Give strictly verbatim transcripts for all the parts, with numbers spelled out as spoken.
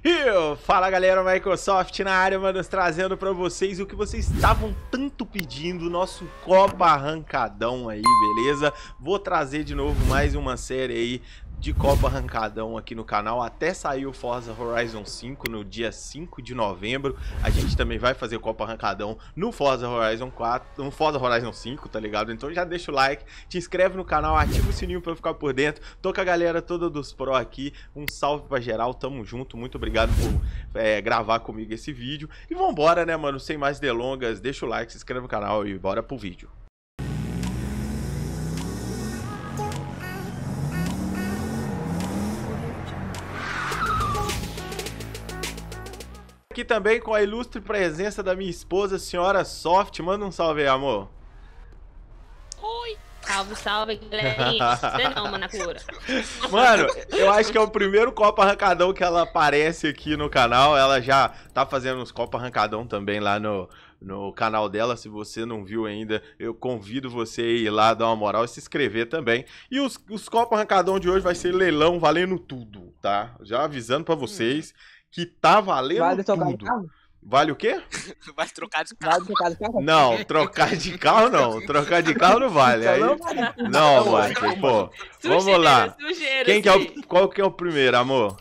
Eu, fala galera, Microsoft na área, mano, trazendo pra vocês o que vocês estavam tanto pedindo, nosso Copa Arrancadão aí, beleza? Vou trazer de novo mais uma série aí de Copa Arrancadão aqui no canal, até sair o Forza Horizon cinco no dia cinco de novembro. A gente também vai fazer Copa Arrancadão no Forza Horizon quatro, no Forza Horizon cinco, tá ligado? Então já deixa o like, te inscreve no canal, ativa o sininho pra eu ficar por dentro. Tô com a galera toda dos Pro aqui, um salve pra geral, tamo junto, muito obrigado por é, gravar comigo esse vídeo. E vambora, né, mano, sem mais delongas, deixa o like, se inscreve no canal e bora pro vídeo. Aqui também com a ilustre presença da minha esposa, senhora Soft. Manda um salve aí, amor. Oi. Salve, salve, galerinha. Você não, Manacura. Mano, eu acho que é o primeiro Copa Arrancadão que ela aparece aqui no canal. Ela já tá fazendo uns Copa Arrancadão também lá no, no canal dela. Se você não viu ainda, eu convido você a ir lá, dar uma moral e se inscrever também. E os, os Copa Arrancadão de hoje vai ser leilão valendo tudo, tá? Já avisando pra vocês que tá valendo Vale trocar de tudo. carro? Vale o quê? Vai trocar de carro. Vale trocar de carro? Não, trocar de carro não. Trocar de carro não vale. Aí... Não, mano. Pô, vamos lá. Sujeira, Quem que é sim. o, qual que é o primeiro, amor?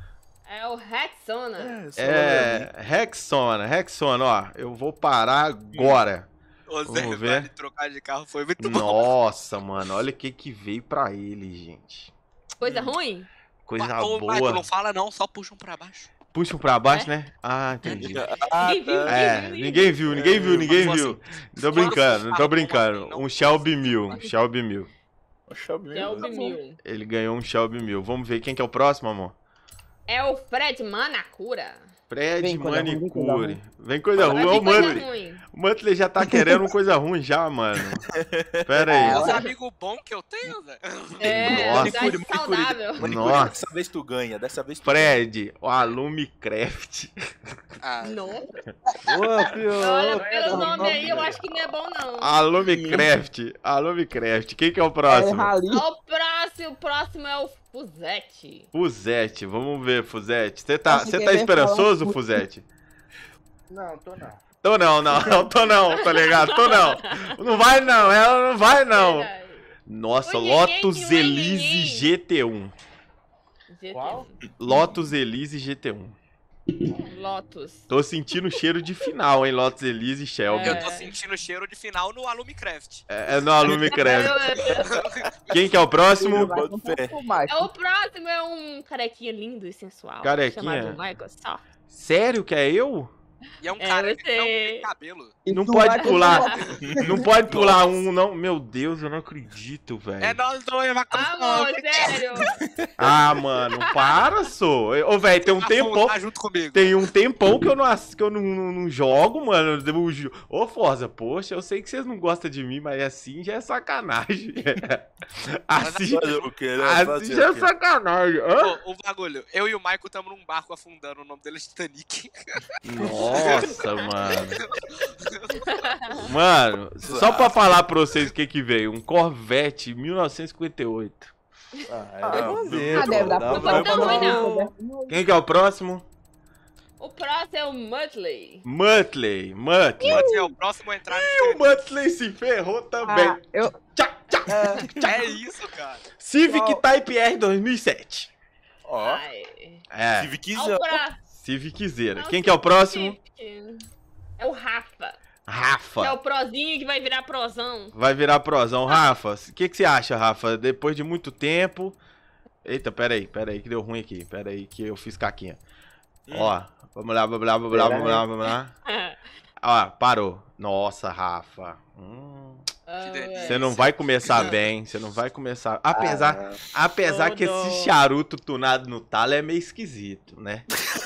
É o Rexona. É, Rexona. Rexona, ó. Eu vou parar agora. Ô, Zé, Vamos ver. vale trocar de carro foi muito bom. Nossa, mano. Olha o que que veio pra ele, gente. Coisa ruim? Coisa Ô, boa. Michael, não fala não, só puxam pra baixo. Puxa pra baixo, né? Ah, entendi. Ninguém viu, É, ninguém viu, ninguém viu, ninguém viu. Tô brincando, não tô brincando. Um Shelby mil, um Shelby mil. É o Bimil. Ele ganhou um Shelby mil. Vamos ver quem que é o próximo, amor. É o Fred Manacura. Fred Vem coisa ruim, vem coisa Manicure. ruim. Vem coisa ruim. Vai Ó, vir o coisa Mantley. ruim. O Mantley já tá querendo coisa ruim já, mano. Pera aí. Os amigos bons que eu tenho, Zé. É, Nossa. amizade Manicure, saudável. Manicure, Nossa. dessa vez tu ganha, dessa vez tu Fred, o Alumicraft. Ah, Nossa. Ô, filho, Olha, ô, pelo ô, nome ô, aí, eu acho que não é bom, não. Alumicraft. Alumicraft. Quem que é o É próximo? rali. O próximo, o próximo é o Fuzete. Fuzete. Vamos ver, Fuzete. Você tá, Acho você que tá ele vai esperançoso, falar- Fuzete? Não, tô não. Tô não, não, não, tô não, tá ligado? Tô não. Não vai não, ela não vai não. Verdade. Nossa, Oi, Lotus ninguém, Elise ninguém. G T um. Qual? Lotus Elise G T um. Lotus. Tô sentindo cheiro de final, hein? Lotus Elise e Shelby. eu É. tô sentindo o cheiro de final no Alumicraft. É, é no Alumicraft. Quem que é o próximo? Vai com um pouco mais. É o próximo é um carequinha lindo e sensual. Carequinha? Chamado Michael Soft. Sério que é eu? E é um É, cara que você- não tem cabelo. E Não tu pode vai com pular. um- Não pode pular um, não. Meu Deus, eu não acredito, velho. É nós dois, vai Amor, sério. Ah, mano, para, sou. Ô, velho, tem um tempão. Tá junto comigo. Tem um tempão que eu não, ass- que eu não, não- não jogo, mano. Eu ju- Ô, Forza, poxa, eu sei que vocês não gostam de mim, mas assim já é sacanagem. Assim, fazer o quê, né? assim Fazer já é o quê? sacanagem. Hã? Ô, o bagulho, eu e o Michael estamos num barco afundando, o nome dele é Titanic. Nossa, mano. Mano, só pra falar pra vocês o que que veio. Um Corvette mil novecentos e cinquenta e oito. Ah, é, Ah, não, Ah, deve dar pra Não foi tão ruim, não. Quem que é o próximo? O próximo é o Mudley. Muttley. Muttley. Pode ser o próximo a entrar E o no Muttley se ferrou também. Ah, eu... Tchá, tchá. É isso, cara. Civic Qual? Type R dois mil e sete. Ó, Ai. É, Civic É o pra... Civic Zero. Não, Quem que é o próximo? Civic. É o Rafa. É Rafa. o prozinho que vai virar prosão. Vai virar prosão. Rafa, o que, que você acha, Rafa? Depois de muito tempo... Eita, pera aí, pera aí, que deu ruim aqui. Pera aí, que eu fiz caquinha. Hum. Ó, vamos lá, vamos lá, vamos lá, vamos lá, vamos lá. Ó, parou. Nossa, Rafa. Hum, delícia. você não vai começar bem, você não vai começar... Apesar, Ah, apesar que Todo. esse charuto tunado no talo é meio esquisito, né?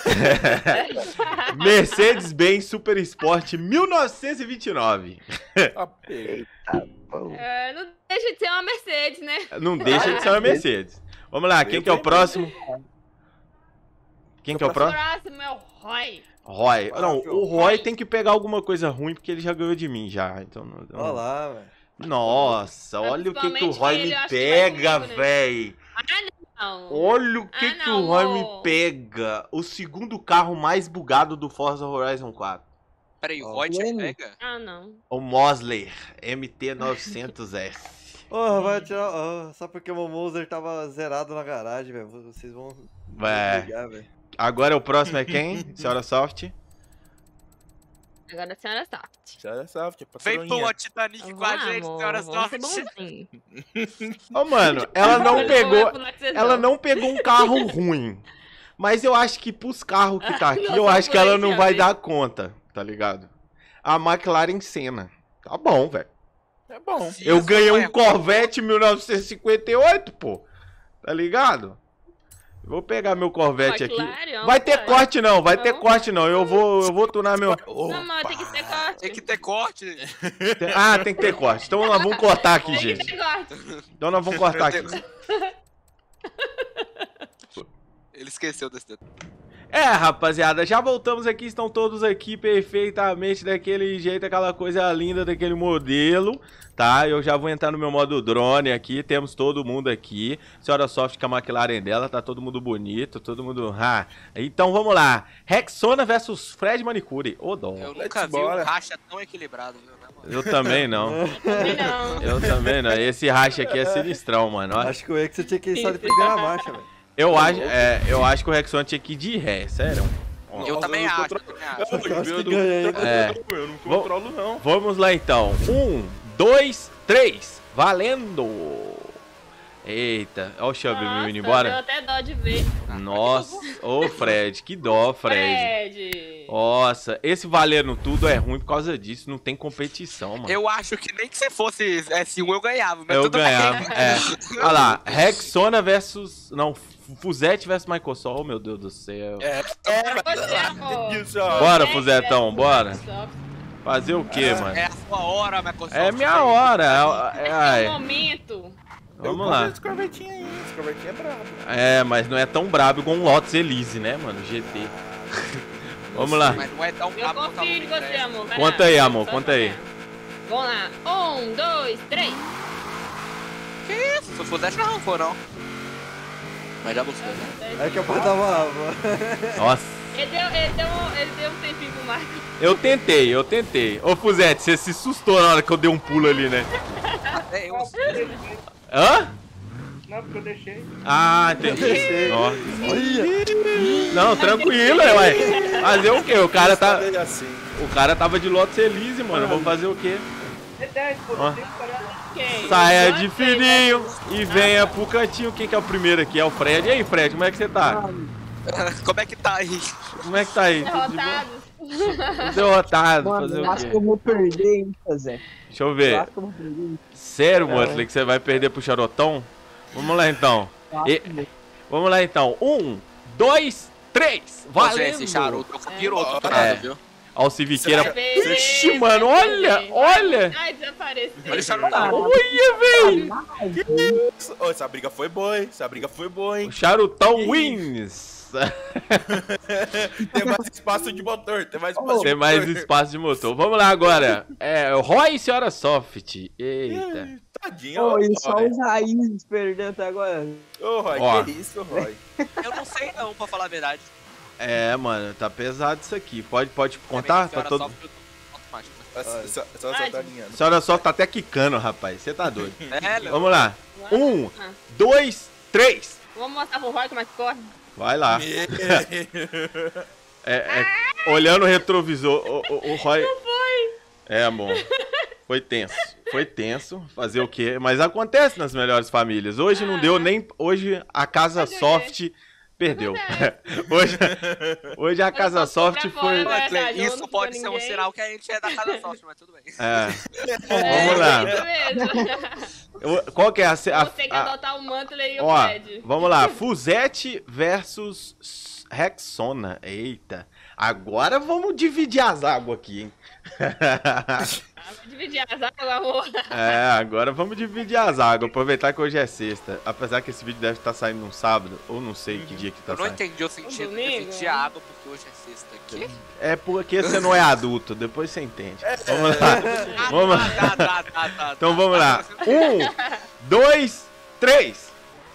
Mercedes-Benz Super Sport mil novecentos e vinte e nove. ah, peguei. pô. É, não deixa de ser uma Mercedes, né? Não deixa de ser uma Mercedes. Vamos lá, quem que é o próximo? Quem que é o O próximo? próximo é o Roy. Roy. Não, Ah, o Roy tem que pegar alguma coisa ruim porque ele já ganhou de mim já. Então, não- Olha lá, velho. Nossa, olha o que que o Principalmente Roy ele, me eu acho que vai pega, comigo, né? véi. Ah, não. Não. Olha o que, Ah, que não, o Roy amor. me pega. O segundo carro mais bugado do Forza Horizon quatro. Peraí, o Ó, Roy te Lene. pega? Ah, não. O Mosler M T novecentos S. Ô, vai tirar. ó, só porque o meu Moser tava zerado na garagem, velho. Vocês vão. vão É. brigar, velho. Agora o próximo é quem? Senhora Soft? Agora a senhora Soft. Já sabe, tipo, Vem pro patroinha. Titanic com a gente, senhora vamos ser Soft. bonzinho. Ô, mano, ela não Olha, pegou. vou pular com vocês Ela não pegou um carro ruim. Mas eu acho que pros carros que tá aqui, Não, eu só acho que por ela aí, não já vai vi. dar conta, tá ligado? A McLaren Senna. Tá bom, velho. É bom. Eu Isso ganhei não um é Corvette mil novecentos e cinquenta e oito, pô. Tá ligado? Vou pegar meu Corvette aqui. McLaren, Vai ter cara. corte não, vai ter Não. corte não. Eu vou, eu vou tunar meu... Não, mas tem que ter corte. Tem que ter corte. Tem- Ah, tem que ter corte. Então nós vamos cortar aqui, Tem que gente. ter corte. Então nós vamos cortar aqui. Ele esqueceu desse detalhe. É, rapaziada, já voltamos aqui, estão todos aqui perfeitamente daquele jeito, aquela coisa linda daquele modelo, tá? Eu já vou entrar no meu modo drone aqui, temos todo mundo aqui, senhora Soft com a McLaren dela, tá todo mundo bonito, todo mundo... Ah. Então vamos lá, Rexona versus Fred Manicure, ô dom. Eu Let's nunca vi bora. um racha tão equilibrado, viu? Na moral. Eu também não, Também não. eu também não, esse racha aqui é sinistrão, mano. Ó. Acho que o Ex tinha que ir só de primeira marcha, velho. Eu acho, é, eu acho que o Rexona tinha que ir de ré, sério. Eu Nossa, também não acho, contro- eu também acho. Eu, Eu acho eu que não ganha, hein? controlo, É. eu não controlo, não. Vamos lá então. Um, dois, três. Valendo! Eita, ó o Chubb Nossa, indo deu embora. até dó de ver. Nossa, ô Fred, que dó, Fred. Fred. Nossa, esse valendo tudo é ruim por causa disso, não tem competição, mano. Eu acho que nem que você fosse S um eu ganhava, mas Eu tudo ganhava, bem. é. Olha lá, Rexona versus... Não, Fuzete versus Microsoft, oh meu Deus do céu. É, é, Você, amor. isso, ó. Bora, É, Fuzetão, é, bora. Microsoft. Fazer o que, mano? É a sua hora, Microsoft. É minha hora. é- é- É ai, o momento. Vamos lá. Esse corvetinho aí, esse corvetinho é brabo. É, mas não é tão brabo igual um Lotus Elise, né, mano? G T. Vamos lá. Mas não é tão Eu brabo quanto a confio em Lumina, você, né? amor. Vai Conta lá. aí, amor, Só conta aí. vai. Vamos lá. Um, dois, três. Que isso? Se fosse dessa, não for, não. Mas já buscou, né? É que eu tava. Nossa. Ele deu, ele, deu, um- ele deu um tempinho pro Marco. Eu tentei, eu tentei. Ô, Fuzete, você se assustou na hora que eu dei um pulo ali, né? É, eu... Hã? Não, porque eu deixei. Ah, entendi. Deixei. Nossa. Olha! Não, tranquilo, ué. Fazer o quê? O cara tá. Sabe assim. O cara tava de Lotus Elise, mano. Vou fazer o quê? É dez, pô. Ó. Tem que parar. Quem? Saia Você, de né? fininho e venha pro cantinho. Quem que é o primeiro aqui? É o Fred. E aí, Fred, como é que você tá? Como é que tá aí? Como é que tá aí? Tudo de boa? Derrotados. Derrotado, Mano, fazer eu o acho que quê? eu vou perder, hein, Zé. Deixa eu Eu ver. acho que eu vou perder. Sério, É. Motley, que você vai perder pro Charotão? Vamos lá então. Eu acho E- que- Vamos lá então. Um, dois, três. Valeu. Valendo! Esse charuto eu pirou do outro É. lado, viu? Ó o Civiqueira. Vai perder, Ixi, vai mano, perder. olha, Vai- olha. Ai, desapareceu. Olha o charuto. Olha, velho. Ô, essa briga foi boa, hein? Essa briga foi boa, hein? O Charutão wins. Tem mais espaço de motor, tem mais espaço de Tem mais motor. espaço de motor. Vamos lá agora. É, Roy e Senhora Soft. Eita. Ih, Tadinho, Pô, ô, e só Roy. os raízes perdendo até agora. Ô, Roy, Ó. que isso, Roy? Eu não sei não, pra falar a verdade. É, mano, tá pesado isso aqui. Pode, pode contar? Tá todo... Automático. É só- é só é só você tá alinhando. Senhora Soft tá até quicando, rapaz. Você tá doido. É, Léo. Vamos lá. Um, Ah, dois, três. Vamos mostrar pro Roy como é que corre. Vai lá. É, é, olhando o retrovisor, o, o, o Roy... Não foi. É, amor. Foi tenso. Foi tenso. Fazer o quê? Mas acontece nas melhores famílias. Hoje não deu nem... Hoje a Casa Fazer o quê? Soft perdeu. Hoje, hoje a Casa Olha, só, Soft pra foi... fora, né? Olha, Clay, Viajou, isso não pode ficou ser um ninguém. sinal que a gente é da Casa Soft, mas tudo bem. É. É, Vamos lá. isso mesmo. Eu- Qual que é a... a, Você que a adotar o Mantley e o ó, Fred. vamos lá. Fuzete versus Rexona. Eita. Agora vamos dividir as águas aqui, hein? Ah, vou dividir as águas, amor. É, agora vamos dividir as águas, aproveitar que hoje é sexta. Apesar que esse vídeo deve estar saindo num sábado, ou não sei que dia que tá Eu não saindo. entendi o sentido de domingo, dividir né? a água porque hoje é sexta aqui. É porque você não é adulto, depois você entende. Vamos lá. Vamos lá. Tá, tá, tá, tá, Então tá, vamos tá. lá. Um, dois, três.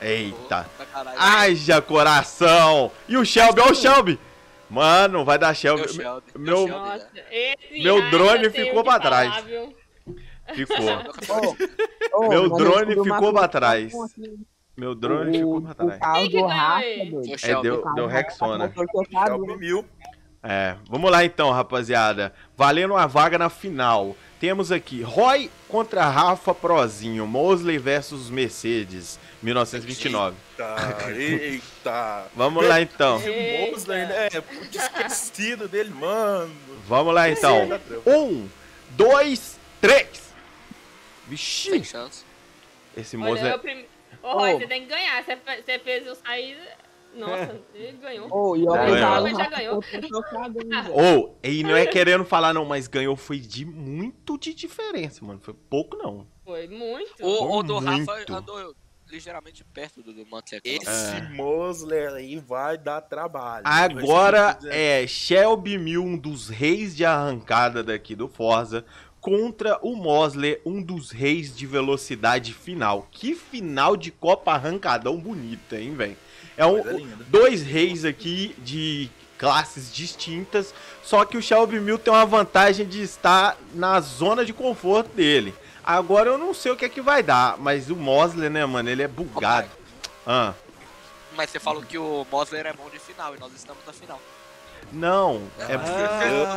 Eita. Pra caralho. Haja coração. E o Shelby, ó o Shelby. Mano, vai dar Shelby. Meu Shelby, Meu- meu Shelby, Nossa, né? esse Meu ai, drone eu tenho ficou que pra falar, trás. viu? Ficou. Ô, Meu mas drone eu descobri uma ficou coisa pra trás. que tá aqui. Meu drone ficou pra O trás. carro Quem que do ganhou Rafa, aí? doido. Meu É, Shelby. deu, O carro deu do Rafa, Rexona. motor trocado, Shelby né? mil. É, vamos lá então, rapaziada. Valendo uma vaga na final. Temos aqui Roy contra Rafa Prozinho, Mosley versus Mercedes, mil novecentos e vinte e nove. Eita, eita. Vamos lá então. Esse Mosley, né? Puta, esquecido dele, mano. Vamos lá então. Um, dois, três. Sem Vixi, chance. esse Olha, Mosley. eu prim... Ô, Roy, Ô. você tem que ganhar. Você, fe- você fez eu sair. Nossa, ele ganhou. Ô, e ó, Ganhou. o carro Já do Rafa, ganhou. motor trocado, hein, velho. Ou, e não é querendo falar não, mas ganhou foi de muito de diferença, mano. Foi pouco não. Foi muito. O, o do muito. Rafa andou ligeiramente perto do, do Mantley. Esse Mosley aí vai dar trabalho. Agora é Shelby Mil, um dos reis de arrancada daqui do Forza, contra o Mosley, um dos reis de velocidade final. Que final de Copa Arrancadão bonita, hein, velho? É um, Coisa linda. dois reis aqui de classes distintas, só que o Shelby Mil tem uma vantagem de estar na zona de conforto dele. Agora eu não sei o que é que vai dar, mas o Mosley, né, mano, ele é bugado. Ah, Mas você falou que o Mosley é bom de final e nós estamos na final. não, é... Ah,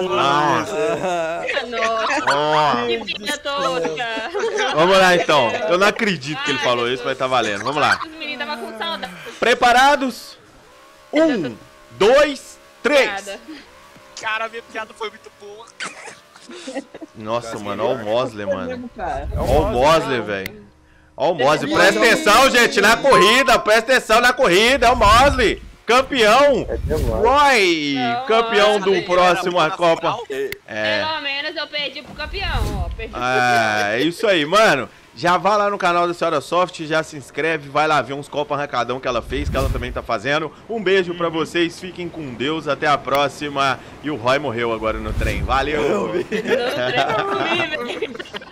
Ah, Nossa, ó. que filha tosca. Vamos lá então. Eu não acredito que ele falou isso, mas tá valendo. Vamos lá. Os meninos estavam com saudade. Preparados? Um, dois, três. Nada. Cara, minha piada foi muito boa. Nossa, mano, olha o Mosley, mano. Mesmo, cara. Olha o Mosley, velho. Olha o Mosley. Presta atenção, gente, na corrida. Presta atenção na corrida. É o Mosley. Campeão. É demais. Roy, Não, campeão do Era próximo bom na Copa. final. É. Pelo menos eu perdi pro campeão, ó. Perdi pro Ah, é isso aí, mano. Já vai lá no canal da Senhora Soft, já se inscreve, vai lá ver uns Copa Arrancadão que ela fez, que ela também tá fazendo. Um beijo pra vocês, fiquem com Deus, até a próxima. E o Roy morreu agora no trem. Valeu! campeão. Não, três,